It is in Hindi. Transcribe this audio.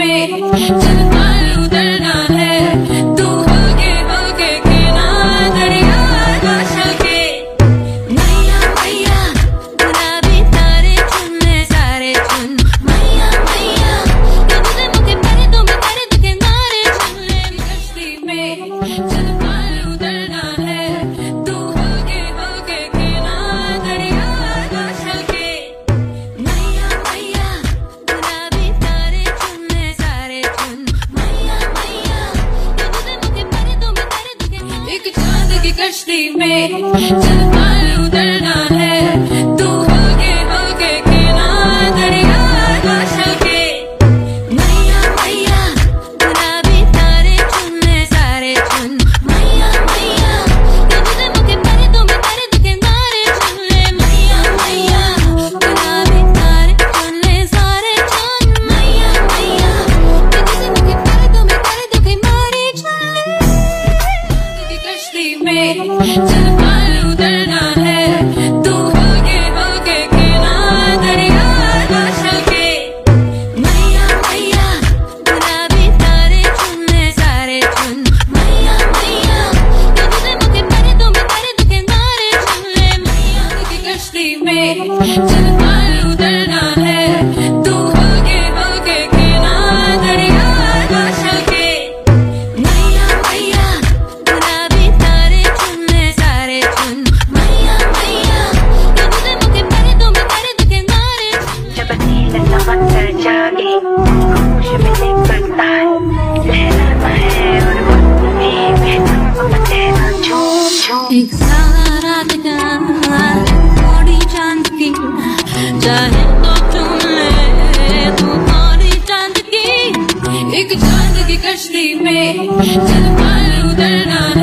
में जब पार उतरना है तू होके किनारा दरिया आशा के। मैया मैया गुलाबी तारे चुनने सारे चुन। मैया मैया कभी मुझे परे तो मैं करे दुखे नारे चुन ले। कश्ती में जब पार उतरना है तू होके किनारा दरिया आशा के। मैया मैया गुलाबी तारे चुनने सारे चुन। मैया मैया कभी मुझे परे तो मैं करे दुखे। एक चांद की कश्ती में जब पार उतरना है तू होके किनारा दरिया आशा के। मैया मैया गुलाबी तारे चुनने सारे चुन। मैया मैया कभी मुझे परे तो मैं करे दुखे नारे चुन ले। मैया मैया गुलाबी तारे चुनने सारे चुन। मैया मैया कभी मुझे परे तो मैं करे दुखे नारे चुन ले। की कश्ती में जब पार उतरना है तू होके किनारा दरिया आशा के। मैया मैया गुलाबी तारे चुनने सारे चुन। मैया मैया कभी मुझे परे तो मैं करे दुखे नारे चुन ले। मैया की कश्ती में जब पार उतरना है तू होके किनारा दरिया आशा के। मैया मैया गुलाबी तारे चुनने सारे चुन। मैया मैया कभी मुझे परे तो मैं करे दुखे नारे चुन ले। जब नींद समंदर जागे होश में निकलता है लहराता है और में तुम तेरा झूम झूम। एक सारा रात का थोड़ी चांद की चाहे तो चुन ले तू थोड़ी चांद की। एक चांद की कश्ती में जब पार उतरना